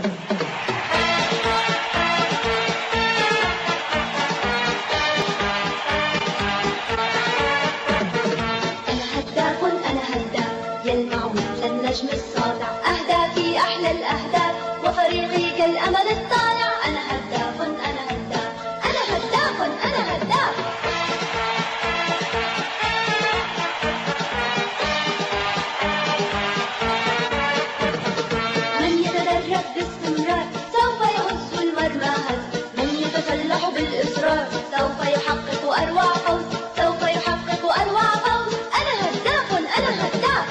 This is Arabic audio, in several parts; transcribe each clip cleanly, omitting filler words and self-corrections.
يلمع مثل النجم الساطع، أهدافي أحلى الأهداف وفريقي كالأمل الطالع. أنا هداف أنا هداف أنا هداف أنا هداف. من يتدرب باستمرار سوف يهز المرمى هز، من يتسلح بالإصرار سوف يحقق أروع فوز، سوف يحقق أروع فوز. أنا هداف أنا هداف.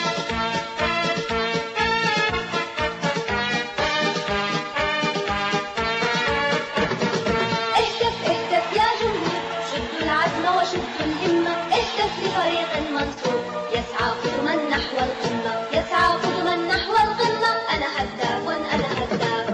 وشدوا الهمة، اهتف لفريق منصور يسعى قدما نحو القمة، يسعى قدما نحو القمة. أنا هداف أنا هداف.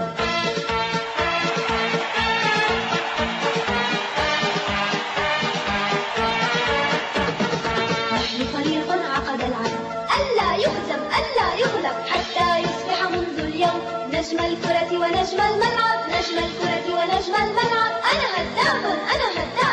نحن فريق عقد العهد ألا يهزم ألا يغلب حتى يصبح منذ اليوم نجم الكرة ونجم الملعب، نجم الكرة ونجم الملعب. أنا هداف أنا هداف.